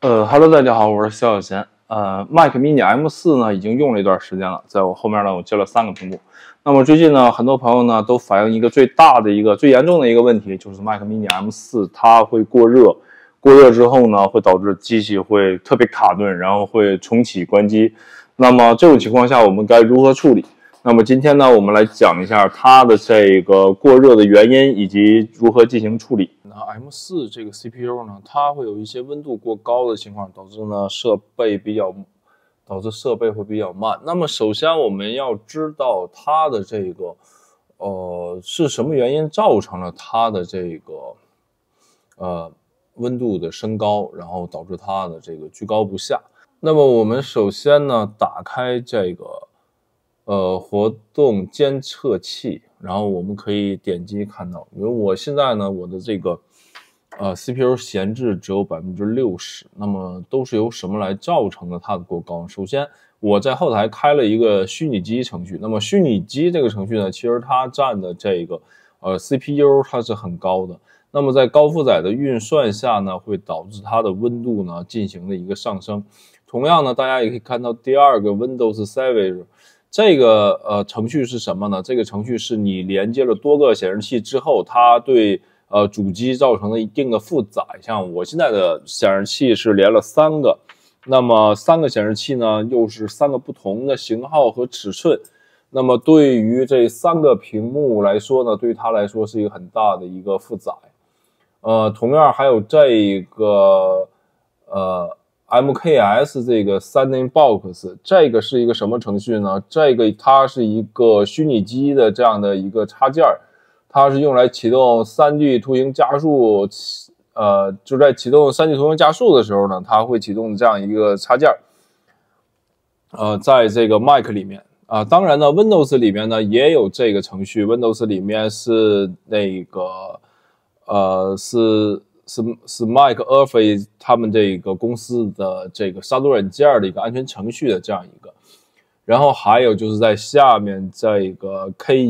Hello，大家好，我是肖小贤。Mac mini M4呢已经用了一段时间了，在我后面呢我接了3个屏幕。那么最近呢，很多朋友呢都反映一个最严重的一个问题，就是 Mac mini M4它会过热，过热之后呢会导致机器会特别卡顿，然后会重启关机。那么这种情况下我们该如何处理？那么今天呢，我们来讲一下它的这个过热的原因以及如何进行处理。那 M4 这个 CPU 呢，它会有一些温度过高的情况，导致设备会比较慢。那么首先我们要知道它的这个是什么原因造成了它的这个温度的升高，然后导致它的这个居高不下。那么我们首先呢，打开这个活动监测器，然后我们可以点击看到，因为我现在呢，我的这个CPU 闲置只有60%，那么都是由什么来造成的它的过高？首先，我在后台开了一个虚拟机程序，那么虚拟机这个程序呢，其实它占的这个CPU 它是很高的，那么在高负载的运算下呢，会导致它的温度呢进行了一个上升。同样呢，大家也可以看到第二个 Windows Savage。这个程序是什么呢？这个程序是你连接了多个显示器之后，它对主机造成了一定的负载。像我现在的显示器是连了3个，那么3个显示器呢又是3个不同的型号和尺寸，那么对于这3个屏幕来说呢，对于它来说是一个很大的一个负载。同样还有这个MKS 这个 Sandbox， 这个是一个什么程序呢？这个它是一个虚拟机的这样的一个插件，它是用来启动 3D 图形加速，就在启动 3D 图形加速的时候呢，它会启动这样一个插件。在这个 Mac 里面当然呢 Windows 里面呢也有这个程序 ，Windows 里面是那个是 McAfee 他们这个公司的这个杀毒软件的一个安全程序的这样一个，然后还有就是在下面这个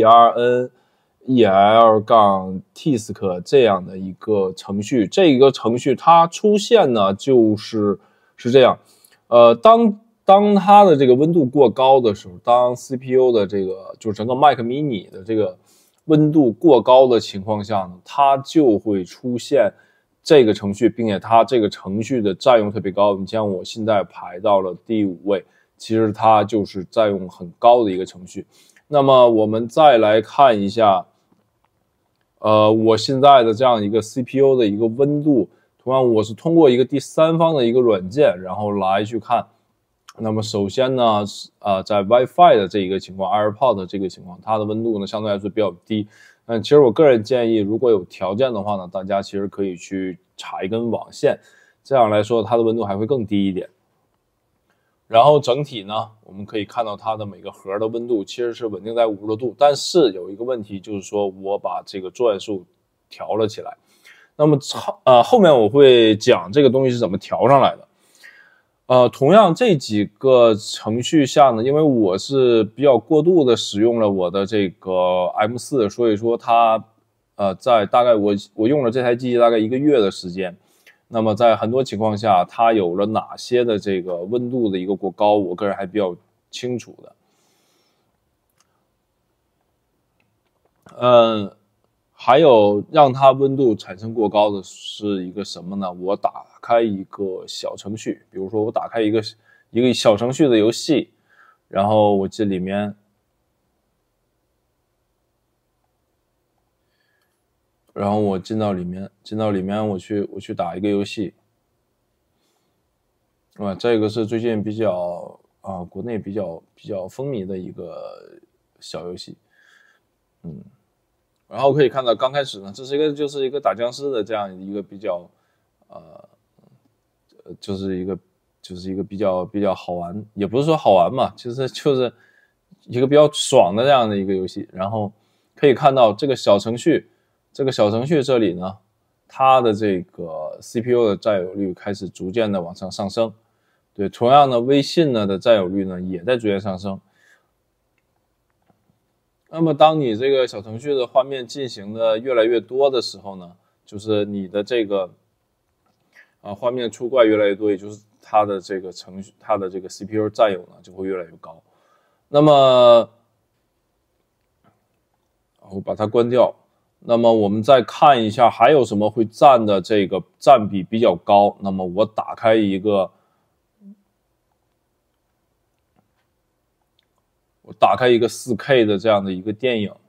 KERNEL-TISC 这样的一个程序，这个程序它出现呢是这样，当它的这个温度过高的时候，当 CPU 的这个就整个 Mac mini 的这个温度过高的情况下呢，它就会出现这个程序，并且它这个程序的占用特别高。你像我现在排到了第5位，其实它就是占用很高的一个程序。那么我们再来看一下，我现在的这样一个 CPU 的一个温度，同样我是通过一个第三方的一个软件，然后来去看。那么首先呢，在 Wi-Fi 的这一个情况 ，AirPod 的这个情况，它的温度呢相对来说比较低。其实我个人建议，如果有条件的话呢，大家其实可以去插一根网线，这样来说它的温度还会更低一点。然后整体呢，我们可以看到它的每个核的温度其实是稳定在50多度，但是有一个问题就是说我把这个转速调了起来。那么后面我会讲这个东西是怎么调上来的。同样这几个程序下呢，因为我是比较过度的使用了我的这个 M4， 所以说它在大概我用了这台机器大概1个月的时间，那么在很多情况下它有了哪些的这个温度的一个过高，我个人还比较清楚的。还有让它温度产生过高的是一个什么呢？我打开一个小程序，比如说我打开一个小程序的游戏，然后我这里面，然后我进到里面，我去打一个游戏，这个是最近比较国内比较风靡的一个小游戏，然后可以看到，刚开始呢，就是一个打僵尸的这样一个比较，就是一个比较好玩，也不是说好玩嘛，就是一个比较爽的这样的一个游戏。然后可以看到这个小程序这里呢，它的这个 CPU 的占有率开始逐渐的往上升。对，同样的微信呢的占有率呢也在逐渐上升。那么当你这个小程序的画面进行的越来越多的时候呢，就是你的这个画面出怪越来越多，也就是它的这个程序，它的这个 CPU 占有呢就会越来越高。那么我把它关掉。那么我们再看一下还有什么会占的这个占比比较高。那么我打开一个4K 的这样的一个电影，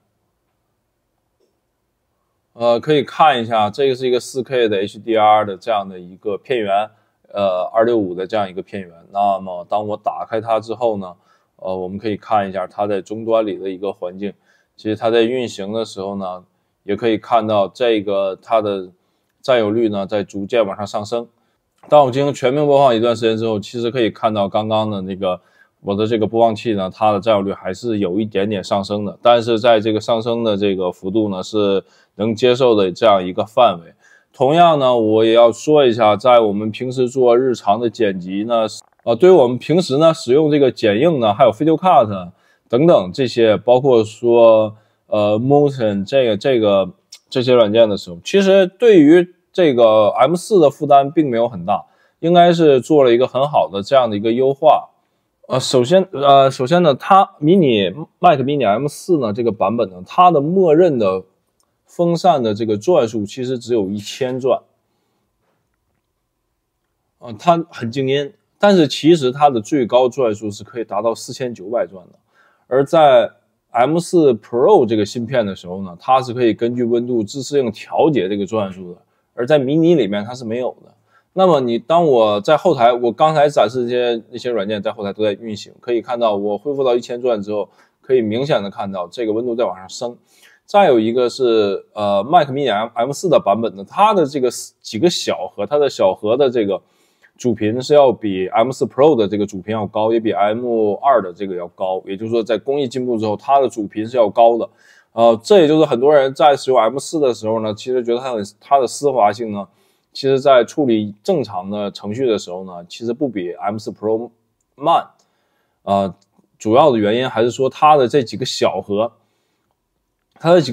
可以看一下，这个是一个 4K 的 HDR 的这样的一个片源，265的这样一个片源。那么当我打开它之后呢，我们可以看一下它在终端里的一个环境。其实它在运行的时候呢，也可以看到这个它的占有率呢在逐渐往上上升。当我进行全屏播放一段时间之后，其实可以看到刚刚的那个我的这个播放器呢，它的占有率还是有一点点上升的，但是在这个上升的这个幅度呢是能接受的这样一个范围。同样呢，我也要说一下，在我们平时做日常的剪辑呢，对于我们平时呢使用这个剪映呢，还有 Video Cut 等等这些，包括说Motion 这些软件的时候，其实对于这个 M4 的负担并没有很大，应该是做了一个很好的这样的一个优化。首先呢，它Mac Mini M4 呢这个版本呢，它的默认的风扇的这个转数其实只有1000转，它很静音，但是其实它的最高转数是可以达到4900转的。而在 M4 Pro 这个芯片的时候呢，它是可以根据温度自适应调节这个转数的，而在迷你里面它是没有的。那么当我在后台，我刚才展示那些软件在后台都在运行，可以看到我恢复到1000转之后，可以明显的看到这个温度在往上升。再有一个是Mac Mini M4 的版本呢，它的这个几个小核，它的小核的这个主频是要比 M4 Pro 的这个主频要高，也比 M2 的这个要高，也就是说在工艺进步之后，它的主频是要高的。这也就是很多人在使用 M4 的时候呢，其实觉得它的丝滑性呢，其实在处理正常的程序的时候呢，其实不比 M4 Pro 慢。主要的原因还是说它的这几个小核，它的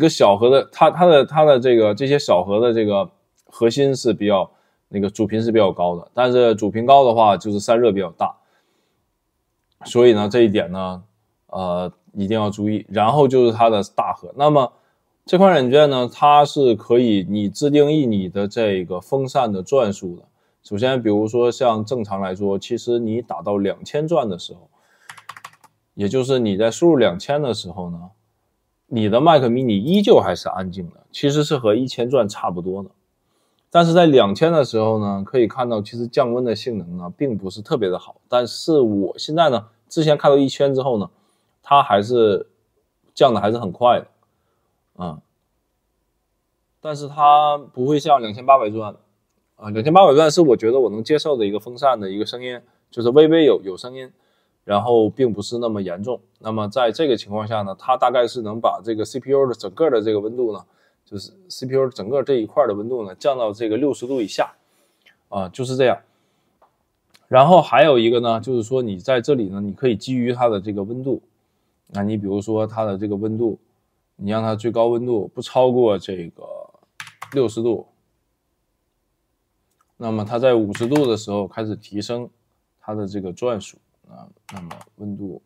这些小核的这个核心是比较主频是比较高的，但是主频高的话就是散热比较大，所以呢这一点呢一定要注意。然后就是它的大核，那么这款软件呢，它是可以你自定义你的这个风扇的转数的。首先比如说像正常来说，其实你打到2000转的时候，也就是你在输入2000的时候呢，你的 Mac mini 依旧还是安静的，其实是和1000转差不多的。但是在2000的时候呢，可以看到其实降温的性能呢并不是特别的好。但是我现在呢，之前看到1000之后呢，它还是降的还是很快的，但是它不会像2800转，2800转是我觉得我能接受的一个风扇的一个声音，就是微微有声音，然后并不是那么严重。那么在这个情况下呢，它大概是能把这个 CPU 的整个的这个温度呢，就是 CPU 整个这一块的温度呢降到这个60度以下，就是这样。然后还有一个呢，就是说你在这里呢，你可以基于它的这个温度，那你比如说它的这个温度，你让它最高温度不超过这个60度，那么它在50度的时候开始提升它的这个转数那么温度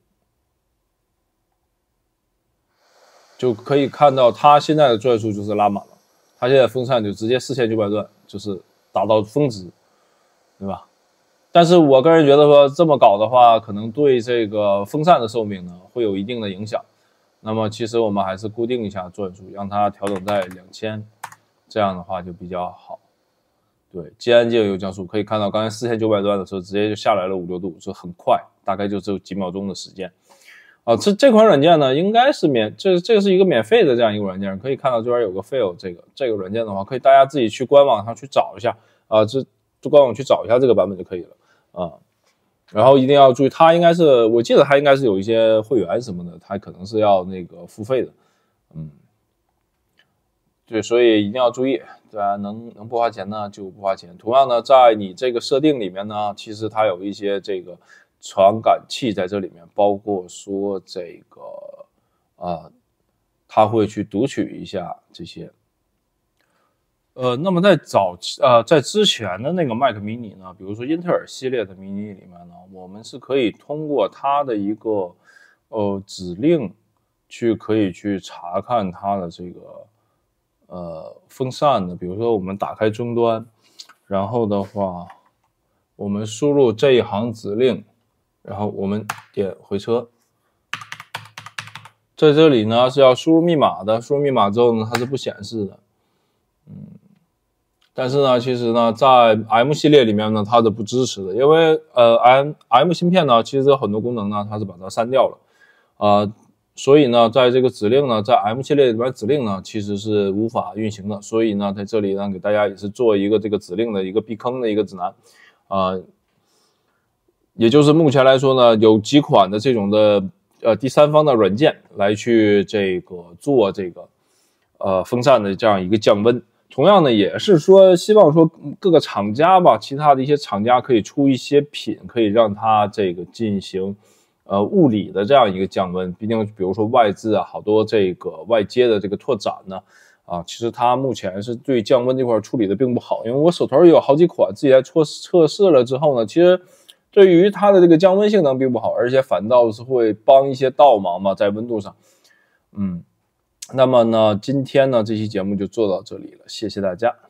就可以看到它现在的转数就是拉满了，它现在风扇就直接4900转，就是达到峰值，对吧？但是我个人觉得说这么搞的话，可能对这个风扇的寿命呢会有一定的影响。那么其实我们还是固定一下转数，让它调整在2000，这样的话就比较好。对，既安静又降速，可以看到刚才4900转的时候直接就下来了5、6度，就很快，大概就只有几秒钟的时间。这款软件呢，应该是这个是一个免费的这样一个软件，可以看到这边有个 Feel 这个软件的话，可以大家自己去官网上去找一下官网去找一下这个版本就可以了然后一定要注意，它应该是我记得它应该是有一些会员什么的，它可能是要付费的，对，所以一定要注意，对啊，能不花钱呢就不花钱。同样呢，在你这个设定里面呢，其实它有一些这个传感器在这里面，包括说这个它会去读取一下这些那么在之前的那个 Mac mini 呢，比如说英特尔系列的 mini 里面呢，我们是可以通过它的一个指令可以去查看它的这个风扇的。比如说我们打开终端，然后的话我们输入这一行指令，然后我们点回车，在这里呢是要输入密码的，输入密码之后呢它是不显示的。但是呢，其实呢，在 M 系列里面呢，它是不支持的，因为M 芯片呢，其实很多功能呢，它是把它删掉了，所以呢，在这个指令呢，在 M 系列里边指令呢，其实是无法运行的。所以呢，在这里呢，给大家也是做一个这个指令的一个避坑的一个指南，也就是目前来说呢，有几款的这种的第三方的软件来去这个做这个风扇的这样一个降温。同样呢，也是说希望说各个厂家吧，其他的一些厂家可以出一些品，可以让它这个进行物理的这样一个降温。毕竟比如说外置啊，好多这个外接的这个拓展呢，其实它目前是对降温这块处理的并不好。因为我手头有好几款自己来测试了之后呢，其实对于它的这个降温性能并不好，而且反倒是会帮一些倒忙嘛，在温度上。那么呢，今天呢这期节目就做到这里了，谢谢大家。